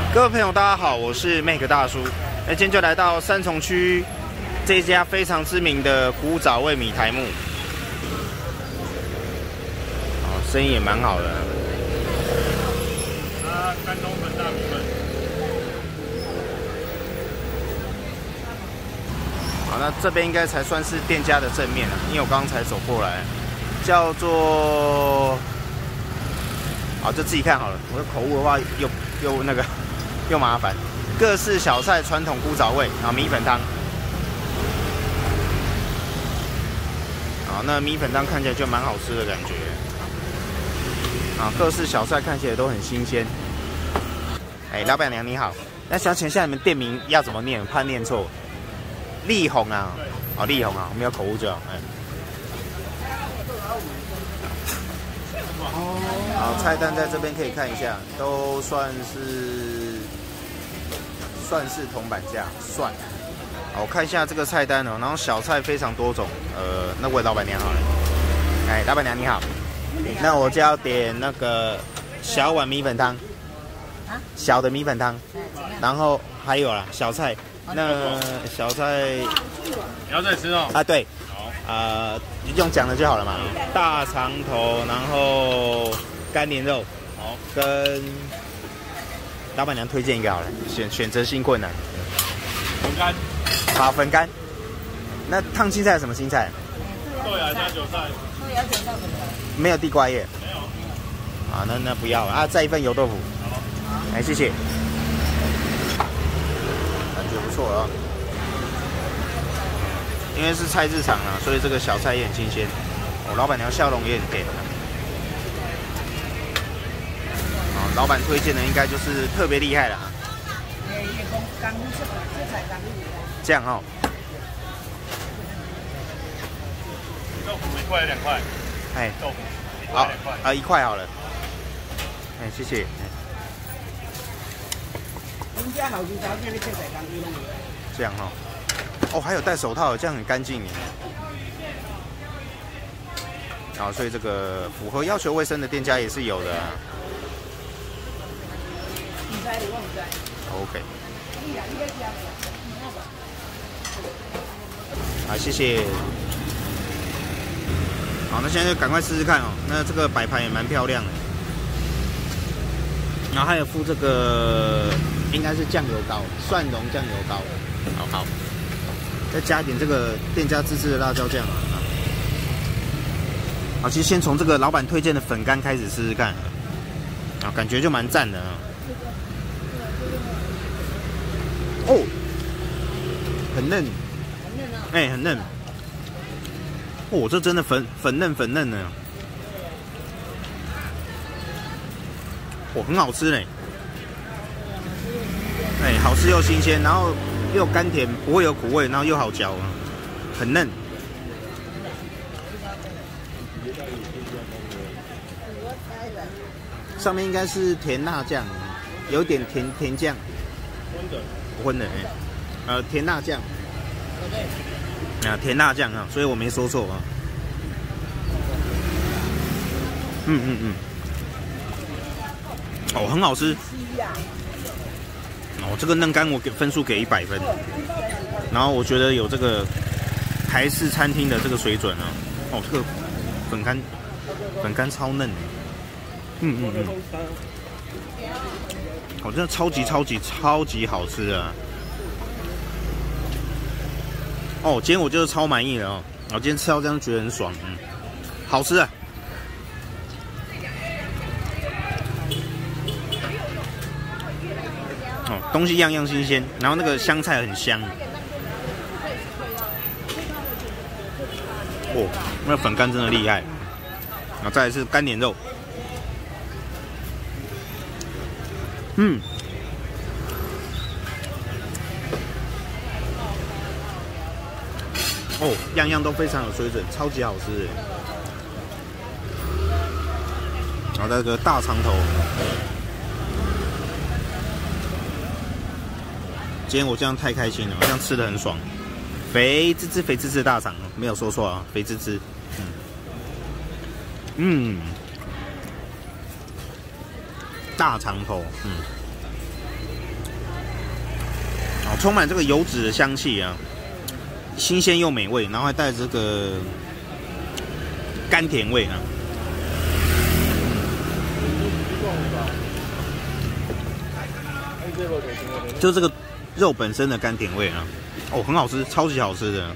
各位朋友，大家好，我是 Make 大叔。那今天就来到三重区这一家非常知名的古早味米苔目，生意也蛮好的。 山东粉大米粉。 好，那这边应该才算是店家的正面了，因为我刚刚才走过来，叫做，就自己看好了。我的口误的话又麻烦。各式小菜传统古早味，米粉汤。那米粉汤看起来就蛮好吃的感觉。各式小菜看起来都很新鲜。老板娘你好，那想请问一下你们店名要怎么念？怕念错。力宏啊，力宏啊，没有口误就好。好，菜单在这边可以看一下，都算是铜板价，算。好，我看一下这个菜单哦，然后小菜非常多种。那位老板娘好了，老板娘你好，那我就要点那个小碗米粉汤，小的米粉汤，然后还有啦小菜，那小菜你要再吃哦？ 对， 好， 用讲的就好了嘛，大肠头，然后干莲肉， 好， 跟老板娘推荐一个好了，选择性困难。 粉干。 好，粉干。那烫青菜什么青菜？ 豆芽加韭菜。 豆芽韭菜没有地瓜叶。 没有。 那不要啊，再一份油豆腐。好。谢谢。感觉不错啊。因为是菜市场啊，所以这个小菜也很新鲜。老板娘笑容也很甜。老板推荐的应该就是特别厉害了。这样哦。 豆腐1块2块。豆腐1块2块。 1块好了。谢谢。这样哦。还有戴手套，这样很干净耶。所以这个符合要求卫生的店家也是有的啊。OK。好，谢谢。好，那现在就赶快试试看哦。那这个摆盘也蛮漂亮的，然后还有附这个应该是酱油膏，蒜蓉酱油膏。好，再加一点这个店家自制的辣椒酱。好，其实先从这个老板推荐的粉干开始试试看，感觉就蛮赞的啊。很嫩，很嫩。这真的粉嫩的，很好吃嘞。好吃又新鲜，然后又甘甜，不会有苦味，然后又好嚼啊，很嫩。上面应该是甜辣酱，有点甜酱，荤的，甜辣酱，甜辣酱啊，所以我没说错啊。很好吃。这个嫩干我分数给100分，然后我觉得有这个台式餐厅的这个水准啊。这个粉干超嫩的。真的超级好吃啊！今天我就是超满意的哦。今天吃到这样觉得很爽，好吃啊！东西样样新鲜，然后那个香菜很香。那粉干真的厉害。再来是干莲肉。样样都非常有水准，超级好吃。然后这个大肠头，今天我这样太开心了，这样吃的很爽，肥滋滋的大肠，没有说错啊，肥滋滋。大肠头， 哦，充满这个油脂的香气啊，新鲜又美味，然后还带着这个甘甜味啊。就这个肉本身的甘甜味啊，哦，很好吃，超级好吃的。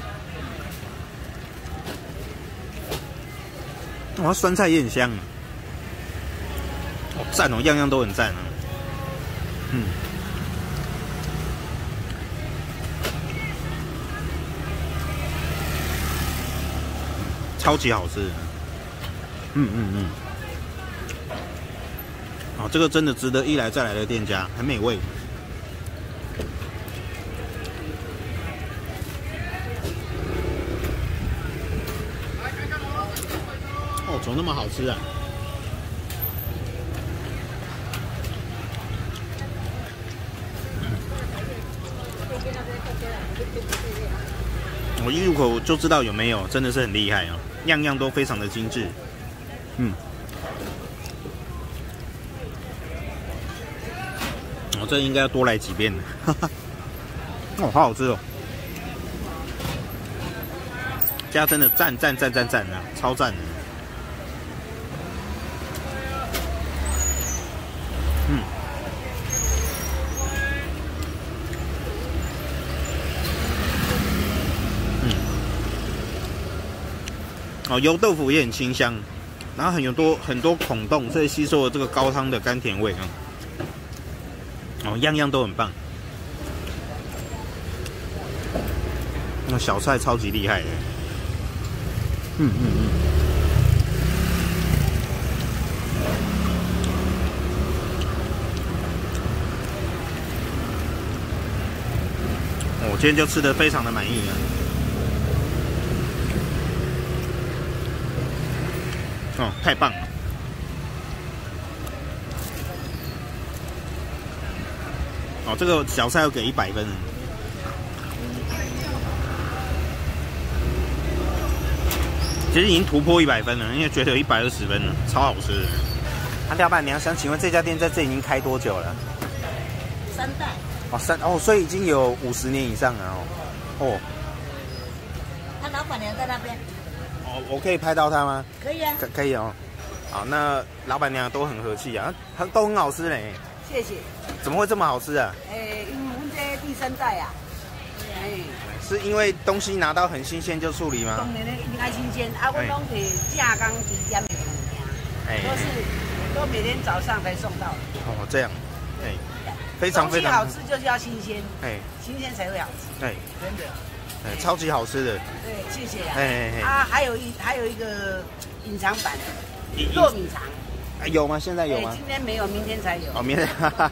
哇，酸菜也很香啊，哦，赞哦，样样都很赞啊。嗯，超级好吃。哦，这个真的值得一来再来的店家，很美味。哦，怎么那么好吃啊？我一入口就知道有没有，真的是很厉害哦，样样都非常的精致。我这应该要多来几遍了，哦，好好吃哦！家真的赞啊，超赞的。哦，油豆腐也很清香，然后很多孔洞，所以吸收了这个高汤的甘甜味啊。哦，样样都很棒。那小菜超级厉害的。我今天就吃得非常的满意啊。哦，太棒了！哦，这个小菜要给100分。其实已经突破100分了，因为觉得有120分了，超好吃的。老板娘，想请问这家店在这已经开多久了 3代。 哦，所以已经有50年以上了哦。 他老板娘在那边。 哦，我可以拍到他吗？ 可以啊。 可以哦。好，那老板娘都很和气啊，他都很好吃嘞。 谢谢。 怎么会这么好吃啊？ 因为我们这第3代啊。 是因为东西拿到很新鲜就处理吗？ 当然咧，一定爱新鲜。啊，我拢摕正工低点的物件，都每天早上才送到。 哦，这样，非常非常好吃就是要新鲜，新鲜才会好吃。真的， 超级好吃的。 对，谢谢啊。还有一个隐藏版糯米肠。 有吗？现在有吗？ 今天没有，明天才有。 哦，明天。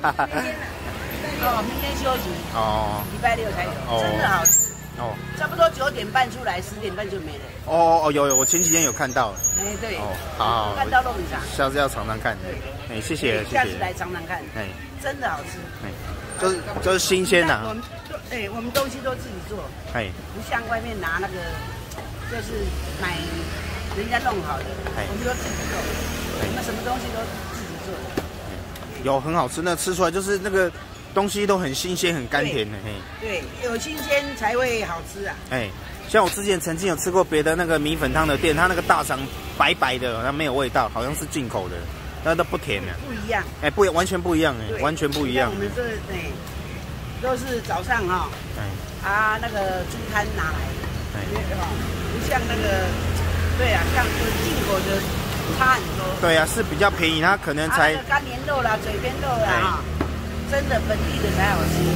明天休息。礼拜6才有，真的好吃。差不多9点半出来，10点半就没了。 有，我前几天有看到。 对。 好。 看到糯米肠。 下次要常常看。谢谢。 下次来常常看。真的好吃。就是新鲜呐。我们东西都自己做。不像外面拿那个，就是买人家弄好的，我们都自己做。我们什么东西都自己做的。 有很好吃，那吃出来就是那个东西都很新鲜、很甘甜的。 对，有新鲜才会好吃啊。 像我之前曾经有吃过别的那个米粉汤的店，它那个大肠白白的，它没有味道，好像是进口的，那都不甜的。 不一样。 完全不一样完全不一样。 我们这都是早上那个猪摊拿来的，不像那个，像进口的差很多。 对啊，是比较便宜，它可能才。 干莲肉啦、嘴边肉啦真的本地的才好吃。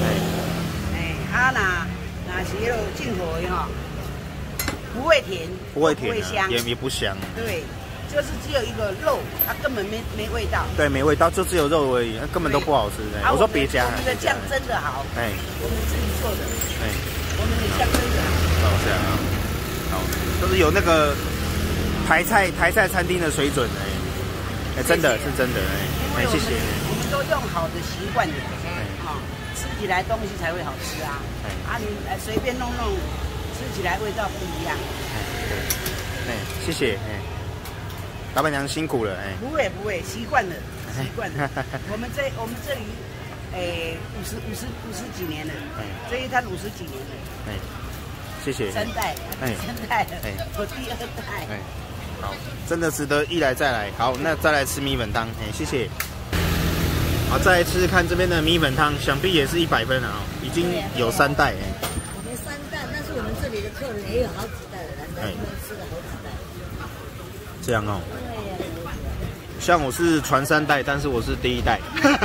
那是那种进口的不会甜， 不会甜， 不会香， 也不香。 对，就是只有一个肉，它根本没味道。 对，没味道，就只有肉而已，它根本都不好吃。我说别家， 我们的酱真的好。我们自己做的。我们的酱真的好。 这样啊，好，就是有那个台菜餐厅的水准真的是真的谢谢。 我们都用好的习惯的，吃起来东西才会好吃啊。你随便弄，吃起来味道不一样。 谢谢。老板娘辛苦了。 不会，习惯了。我们这里 50几年了，这一摊50几年了。 谢谢。 3代，3代了，我第2代。 好，真的值得一来再来。好，那再来吃米粉汤，谢谢。好，再来吃看这边的米粉汤，想必也是100分啊，已经有3代我们3代，但是我们这里的客人也有好几代了，来这边吃了好几代。 这样哦。像我是传3代，但是我是第1代。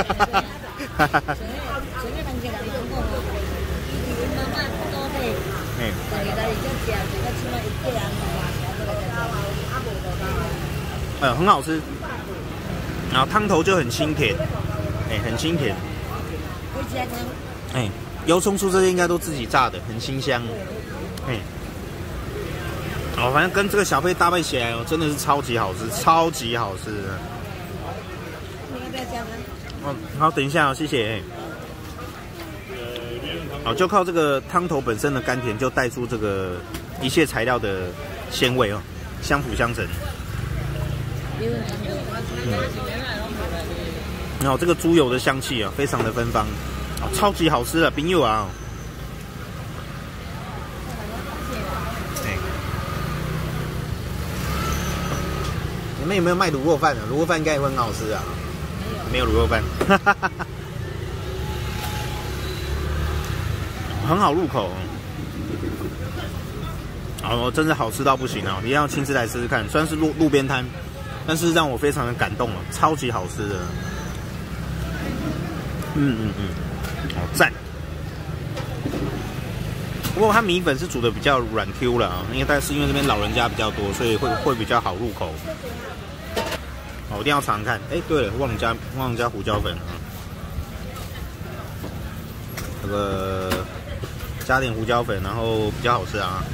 很好吃，然后汤头就很清甜，很清甜。油葱酥这些应该都自己炸的，很清香。反正跟这个小配搭配起来真的是超级好吃，超级好吃的。 你要不要加呢？ 好，等一下谢谢。就靠这个汤头本身的甘甜，就带出这个一切材料的鲜味相辅相成。然后这个猪油的香气非常的芬芳，超级好吃的冰柚啊！你们有没有卖卤肉饭啊？卤肉饭应该也会很好吃啊。没有卤肉饭，很好入口。真的好吃到不行啊！一定要亲自来试试看。虽然是路边摊，但是让我非常的感动超级好吃的。好赞。不过它米粉是煮的比较软 Q 了但是因为这边老人家比较多，所以会比较好入口。我一定要尝看。对了，忘了加胡椒粉这个加点胡椒粉，然后比较好吃啊。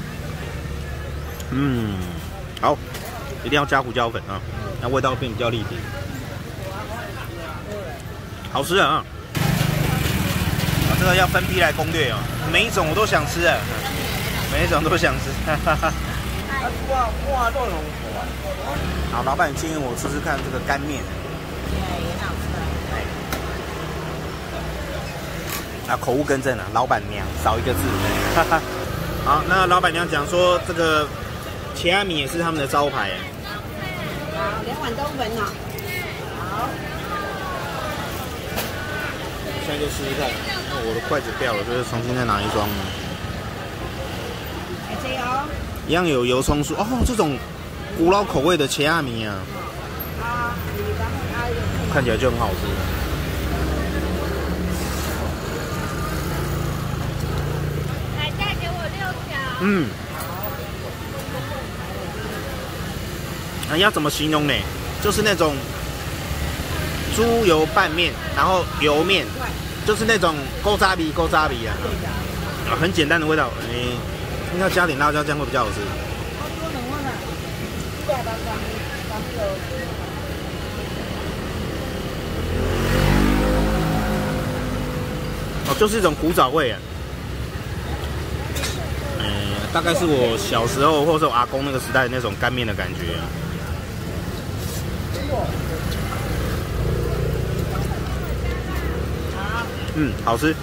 好，一定要加胡椒粉啊，那味道变比较立体，好吃啊！这个要分批来攻略每一种我都想吃每一种都想吃。好，老板建议我试试看这个干面。口误更正老板娘少一个字。好，那老板娘讲说这个茄阿米也是他们的招牌好，2碗冬粉好。 现在就试试看。我的筷子掉了，就是重新再拿一双。一样有油葱酥这种古老口味的茄阿米啊，看起来就很好吃。 来，再给我6 条。要怎么形容呢？就是那种猪油拌面，然后油面，就是那种勾扎比啊，很简单的味道。应该加点辣椒酱会比较好吃。就是一种古早味大概是我小时候或者我阿公那个时代的那种干面的感觉好吃。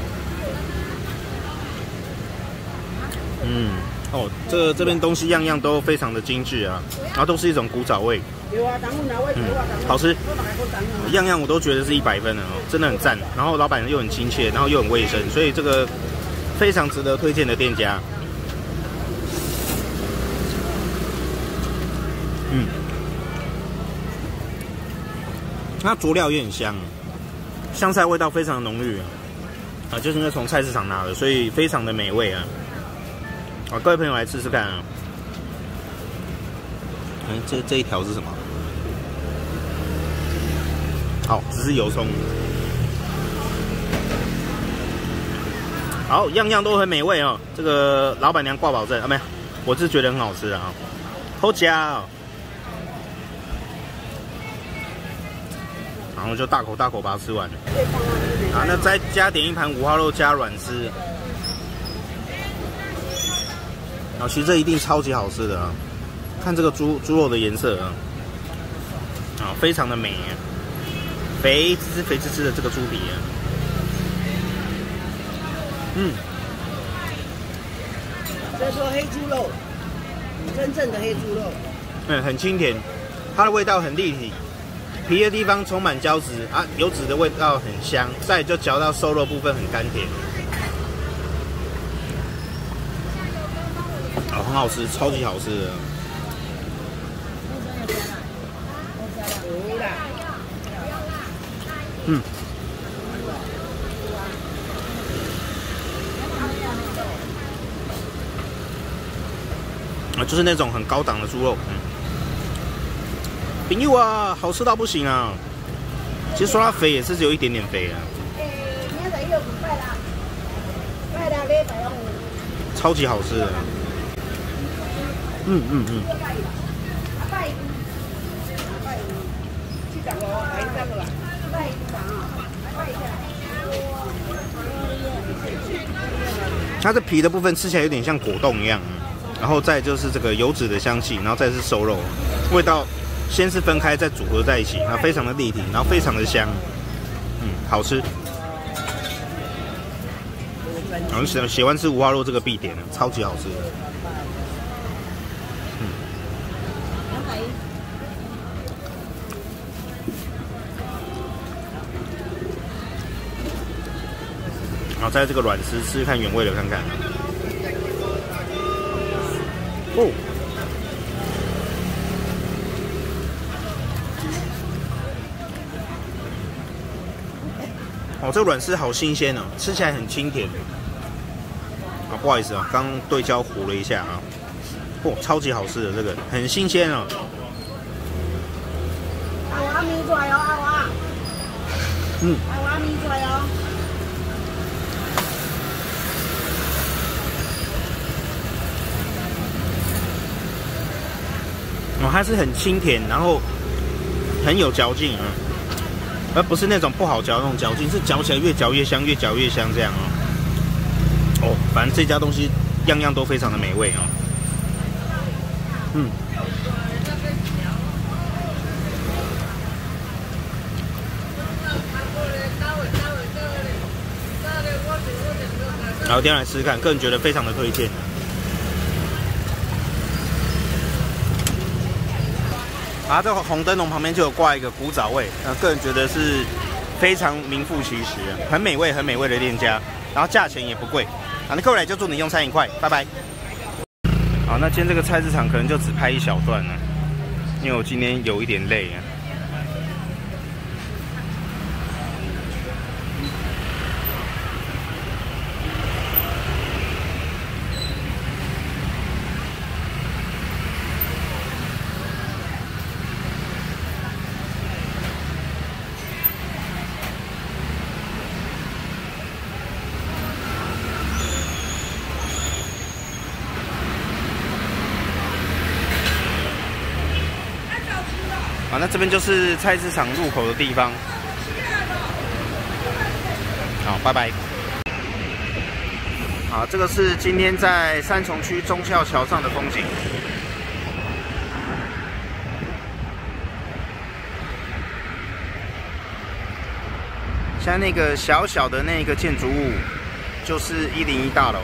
这边东西样样都非常的精致啊，然后都是一种古早味。好吃，样样我都觉得是100分的真的很赞。然后老板又很亲切，然后又很卫生，所以这个非常值得推荐的店家。它佐料也很香，香菜味道非常浓郁就是因为从菜市场拿的，所以非常的美味各位朋友来试试看这一条是什么？只是油葱。好，样样都很美味这个老板娘挂保证没有，我是觉得很好吃好加然后就大口把它吃完了。那再加点一盘5号肉加软丝。其实这一定超级好吃的看这个猪肉的颜色非常的美肥滋滋的这个猪皮嗯，所以说黑猪肉，真正的黑猪肉。 嗯，很清甜，它的味道很立体，皮的地方充满胶质啊，油脂的味道很香，再就嚼到瘦肉部分很甘甜。哦，很好吃，超级好吃的。嗯。啊，就是那种很高档的猪肉。朋友啊，好吃到不行啊！其实说它肥也是只有一点点肥啊。超级好吃的。嗯。它的皮的部分吃起来有点像果冻一样，然后再就是这个油脂的香气，然后再是瘦肉，味道先是分开再组合在一起，然后非常的立体，然后非常的香，好吃。然后喜欢吃五花肉这个必点，超级好吃的。然后在这个软丝吃吃看原味的看看。哦，这个软丝好新鲜哦，吃起来很清甜。啊，不好意思啊，刚对焦糊了一下啊。哦，超级好吃的这个，很新鲜哦。 阿娃米出来哦，阿娃。阿娃米出来哦。 哦，它是很清甜，然后很有嚼劲啊，而不是那种不好嚼那种嚼劲，是嚼起来越嚼越香，越嚼越香这样哦。哦，反正这家东西样样都非常的美味哦。然后一定要来试试看，个人觉得非常的推荐。啊，这个红灯笼旁边就有挂一个古早味，个人觉得是非常名副其实，很美味、很美味的店家，然后价钱也不贵。好，那各位来就祝你用餐愉快，拜拜。好，那今天这个菜市场可能就只拍一小段了，因为我今天有一点累啊。好，那这边就是菜市场入口的地方。好，拜拜。好，这个是今天在三重区忠孝桥上的风景。现在那个小小的那个建筑物，就是101大楼。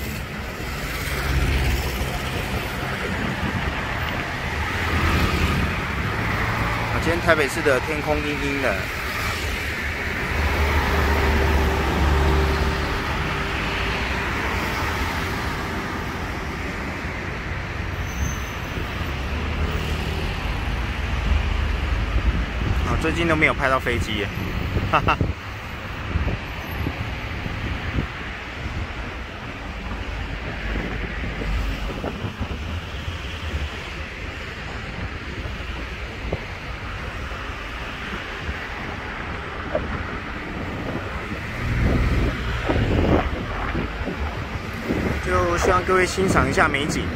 今天台北市的天空阴阴的。啊，最近都没有拍到飞机耶，哈哈。就希望各位欣赏一下美景。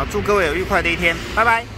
祝各位有愉快的一天，拜拜。